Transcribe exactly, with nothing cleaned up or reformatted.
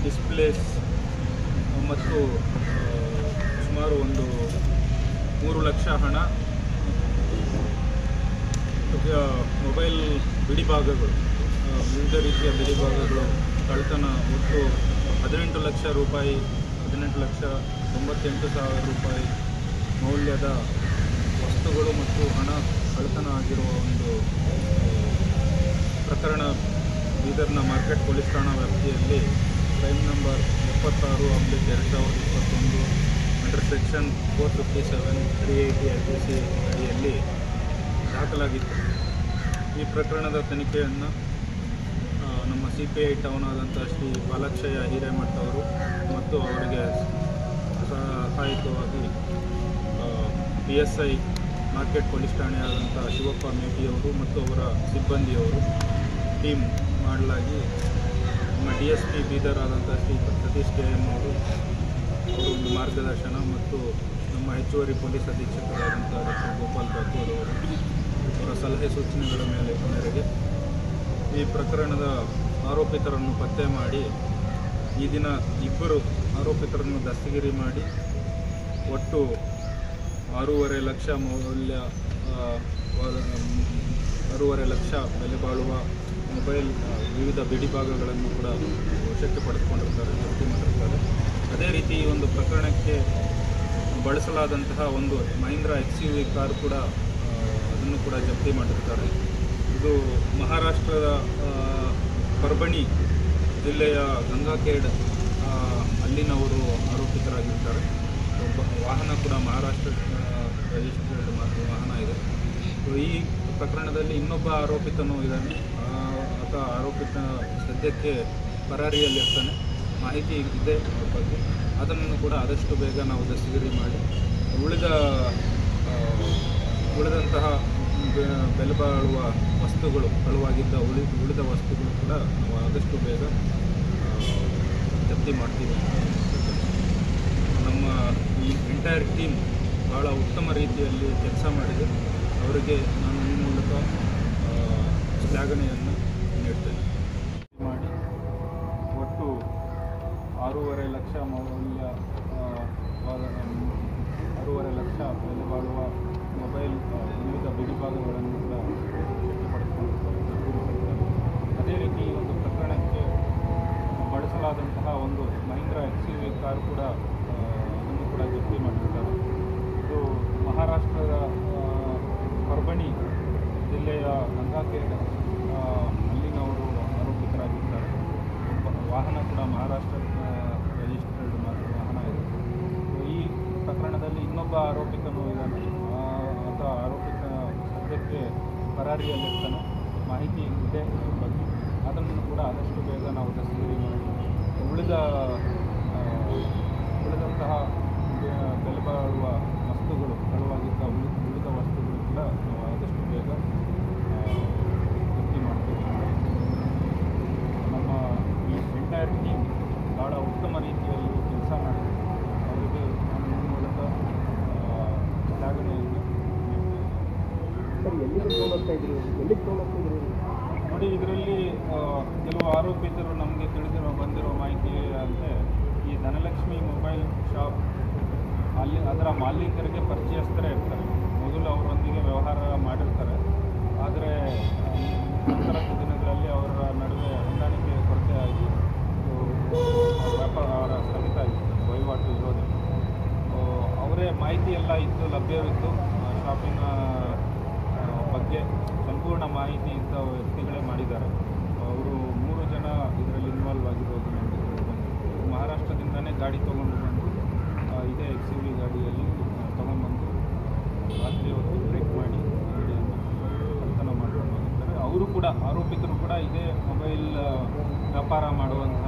Displays ಮತ್ತು ಸುಮಾರು ಒಂದು ಮೂರು ಲಕ್ಷ ಹಣ, ಮೊಬೈಲ್ ಬಿಡಿಭಾಗಗಳು, ವಿವಿಧ ರೀತಿಯ ಬಿಡಿಭಾಗಗಳು ಕಳ್ಳತನ, ಒಟ್ಟು ಹದಿನೆಂಟು ಲಕ್ಷ ರೂಪಾಯಿ ಹದಿನೆಂಟು ಲಕ್ಷ ತೊಂಬತ್ತೆಂಟು ಸಾವಿರ ರೂಪಾಯಿ ಮೌಲ್ಯದ ವಸ್ತುಗಳು ಮತ್ತು ಹಣ ಕಳ್ಳತನ ಆಗಿರುವ ಒಂದು ಪ್ರಕರಣ ಬೀದರ್ನ ಮಾರ್ಕೆಟ್ ಪೊಲೀಸ್ ಠಾಣಾ ವ್ಯಾಪ್ತಿಯಲ್ಲಿ ಕ್ರೈಮ್ ನಂಬರ್ ಎಪ್ಪತ್ತಾರು ಆಬ್ಲಿಕ್ ಎರಡು ಸಾವಿರದ ಇಪ್ಪತ್ತೊಂದು under section four fifty seven three eighty I P C ಅಡಿಯಲ್ಲಿ ದಾಖಲಾಗಿತ್ತು. ಈ ಪ್ರಕರಣದ ತನಿಖೆಯನ್ನು ನಮ್ಮ ಸಿ ಪಿ ಐ ಟೌನ್ ಆದಂಥ ಶ್ರೀ ಬಾಲಾಕ್ಷಯ್ಯ ಹಿರೇಮಠ ಅವರು ಮತ್ತು ಅವರಿಗೆ ಸಹಾಯಕವಾಗಿ P S I market police ಠಾಣೆ ಆದಂಥ ಶಿವಪ್ಪ ಮೇಟಿಯವರು ಮತ್ತು ಅವರ ಸಿಬ್ಬಂದಿಯವರು ಟೀಮ್ ಮಾಡಲಾಗಿ ನಮ್ಮ ಡಿ ಎಸ್ ಪಿ ಬೀದರ್ ಆದಂಥ ಶ್ರೀ ಸತೀಶ್ ಕೆ ಎಂ ಅವರು ಅವರು ಒಂದು ಮಾರ್ಗದರ್ಶನ ಮತ್ತು ನಮ್ಮ ಹೆಚ್ಚುವರಿ ಪೊಲೀಸ್ ಅಧೀಕ್ಷಕರಾದಂಥ ಡಾಕ್ಟರ್ ಗೋಪಾಲ್ ರಾಥೋಡ್ ಅವರು ಅವರ ಸಲಹೆ ಸೂಚನೆಗಳ ಮೇಲೆ ಮೇರೆಗೆ ಈ ಪ್ರಕರಣದ ಆರೋಪಿತರನ್ನು ಪತ್ತೆ ಮಾಡಿ ಈ ದಿನ ಇಬ್ಬರು ಆರೋಪಿತರನ್ನು ದಸ್ತಗಿರಿ ಮಾಡಿ ಒಟ್ಟು ಆರೂವರೆ ಲಕ್ಷ ಮೌಲ್ಯ ಆರೂವರೆ ಲಕ್ಷ ಬೆಲೆ ಬಾಳುವ ಮೊಬೈಲ್ ವಿವಿಧ ಬಿಡಿಭಾಗಗಳನ್ನು ಕೂಡ ವಶಕ್ಕೆ ಪಡೆದುಕೊಂಡಿರ್ತಾರೆ, ಜಪ್ತಿ ಮಾಡಿರ್ತಾರೆ. ಅದೇ ರೀತಿ ಈ ಒಂದು ಪ್ರಕರಣಕ್ಕೆ ಬಳಸಲಾದಂತಹ ಒಂದು Mahindra X U V car ಕೂಡ ಅದನ್ನು ಕೂಡ ಜಪ್ತಿ ಮಾಡಿರ್ತಾರೆ. ಇದು ಮಹಾರಾಷ್ಟ್ರದ ಪರ್ಬಣಿ ಜಿಲ್ಲೆಯ ಗಂಗಾಖೇಡ್ ಅಲ್ಲಿನವರು ಆರೋಪಿತರಾಗಿರ್ತಾರೆ. ವಾಹನ ಕೂಡ ಮಹಾರಾಷ್ಟ್ರ ರಿಜಿಸ್ಟರ್ಡ್ ವಾಹನ ಇದೆ. ಈ ಪ್ರಕರಣದಲ್ಲಿ ಇನ್ನೊಬ್ಬ ಆರೋಪಿತನೂ ಇದ್ದಾನೆ. ಆತ ಆರೋಪಿತ ಸದ್ಯಕ್ಕೆ ಪರಾರಿಯಲ್ಲಿರ್ತಾನೆ. ಮಾಹಿತಿ ಇದೆ ಅವ್ರ ಬಗ್ಗೆ. ಅದನ್ನು ಕೂಡ ಆದಷ್ಟು ಬೇಗ ನಾವು ದಸ್ತಗಿರಿ ಮಾಡಿ ಉಳಿದ ಉಳಿದಂತಹ ಬೆಲೆ ಬಾಳುವ ವಸ್ತುಗಳು, ಕಳುವಾಗಿದ್ದ ಉಳಿ ಉಳಿದ ವಸ್ತುಗಳು ಕೂಡ ನಾವು ಆದಷ್ಟು ಬೇಗ ಜಪ್ತಿ ಮಾಡ್ತೀವಿ. ನಮ್ಮ ಈ ಎಂಟೈರ್ ಟೀಮ್ ಭಾಳ ಉತ್ತಮ ರೀತಿಯಲ್ಲಿ ಕೆಲಸ ಮಾಡಿದೆ. ಅವರಿಗೆ ನಾನು ಈ ಮೂಲಕ ಶ್ಲಾಘನೆಯನ್ನು ನೀಡ್ತೇನೆ. ಮಾಡಿ ಒಟ್ಟು ಆರೂವರೆ ಲಕ್ಷ ಮೌಲ್ಯ ಆರೂವರೆ ಲಕ್ಷ ಬೆಲೆ ಬಾಳುವ ಮೊಬೈಲ್ ವಿವಿಧ ಬಿಡಿಭಾಗಗಳನ್ನು ಕೂಡ ಪಡೆದುಕೊಂಡಿದ್ದಾರೆ. ಅದೇ ರೀತಿ ಈ ಒಂದು ಪ್ರಕರಣಕ್ಕೆ ಬಳಸಲಾದಂತಹ ಒಂದು Mahindra X U V car ಕೂಡ ಅದನ್ನು ಕೂಡ ಜಪ್ತಿ ಮಾಡಿರ್ತಾರೆ. ಇದು ಮಹಾರಾಷ್ಟ್ರದ ಪರ್ಬಣಿ ಜಿಲ್ಲೆಯ ಗಂಗಾಖೇಡ್ ಅಲ್ಲಿನವರು ಆರೋಪಿತರಾಗಿದ್ದಾರೆ. ವಾಹನ ಕೂಡ ಮಹಾರಾಷ್ಟ್ರ ರಿಜಿಸ್ಟರ್ಡ್ ವಾಹನ ಇದೆ. ಈ ಪ್ರಕರಣದಲ್ಲಿ ಇನ್ನೊಬ್ಬ ಆರೋಪಿತನೂ ಇದ್ದಾನೆ. ಆತ ಆರೋಪಿತ ಸದ್ಯಕ್ಕೆ ಪರಾರಿಯಲ್ಲಿರ್ತಾನೆ. ಮಾಹಿತಿ ಇದೆ ಇದ್ರ ಬಗ್ಗೆ. ಅದನ್ನು ಕೂಡ ಆದಷ್ಟು ಬೇಗ ನಾವು ದಸ್ತಗಿರಿ ಮಾಡಿ ಉಳಿದ ಉಳಿದಂತಹ ಬೆಲೆ ಬಾಳುವ ವಸ್ತುಗಳು, ಕಳುವಾಗಿದ್ದ ಉಳಿ ಉಳಿದ ವಸ್ತುಗಳು ಕೂಡ ನಾವು ಆದಷ್ಟು ಬೇಗ ಜಪ್ತಿ ಮಾಡ್ತೀವಿ. ನಮ್ಮ ಈ ಎಂಟೈರ್ ಟೀಮ್ ಭಾಳ ಉತ್ತಮ ರೀತಿಯಲ್ಲಿ ಕೆಲಸ ಮಾಡಿದೆ. ಅವರಿಗೆ ನಾನು ಈ ಮೂಲಕ ಶ್ಲಾಘನೆಯನ್ನು ಎಲ್ಲಿಗೆ ತೊಗೊಂಡೋಗ್ತಾ ಇದ್ರಿ ಎಲ್ಲಿಗೆ ತೊಗೊಂಡೋಗ್ತಾ ಇದ್ರಿ ನೋಡಿ, ಇದರಲ್ಲಿ ಕೆಲವು ಆರೋಪಿತರು ನಮಗೆ ತಿಳಿದಿರೋ ಬಂದಿರೋ ಮಾಹಿತಿ ಅಂತೆ ಈ ಧನಲಕ್ಷ್ಮಿ ಮೊಬೈಲ್ ಶಾಪ್ ಅಲ್ಲಿ ಅದರ ಮಾಲೀಕರಿಗೆ ಪರಿಚಯಸ್ಥರೇ ಇರ್ತಾರೆ. ಮೊದಲು ಅವರೊಂದಿಗೆ ವ್ಯವಹಾರ ಮಾಡಿರ್ತಾರೆ. ಆದರೆ ನಂತರದ ದಿನಗಳಲ್ಲಿ ಅವರ ನಡುವೆ ಹೊಂದಾಣಿಕೆ ಕೊರತೆ ಆಗಿ ವ್ಯಾಪಾರ ಸ್ಥಗಿತ ಆಗಿತ್ತು, ವಹಿವಾಟು ಇರೋದಿಲ್ಲ. ಅವರೇ ಮಾಹಿತಿ ಎಲ್ಲ ಇತ್ತು, ಲಭ್ಯವಿತ್ತು. ಶಾಪಿನ ಬಗ್ಗೆ ಸಂಪೂರ್ಣ ಮಾಹಿತಿ ಇದ್ದ ವ್ಯಕ್ತಿಗಳೇ ಮಾಡಿದ್ದಾರೆ. ಅವರು ಮೂರು ಜನ ಇದರಲ್ಲಿ ಇನ್ವಾಲ್ವ್ ಆಗಿರೋದು ನಮಗೆ ಬಂದು ಮಹಾರಾಷ್ಟ್ರದಿಂದನೇ ಗಾಡಿ ತೊಗೊಂಡು ಬಂದು ಇದೇ ಎಕ್ಸ್ ಯು ವಿ ಗಾಡಿಯಲ್ಲಿ ತೊಗೊಂಡ್ಬಂದು ರಾತ್ರಿ ಹೊತ್ತು ಬ್ರೇಕ್ ಮಾಡಿ ಅಂಗಡಿಯನ್ನು ಕಳ್ಳತನ ಮಾಡ್ಕೊಂಡು ಹೋಗಿರ್ತಾರೆ. ಅವರು ಕೂಡ ಆರೋಪಿತರು ಕೂಡ ಇದೇ ಮೊಬೈಲ್ ವ್ಯಾಪಾರ ಮಾಡುವಂಥ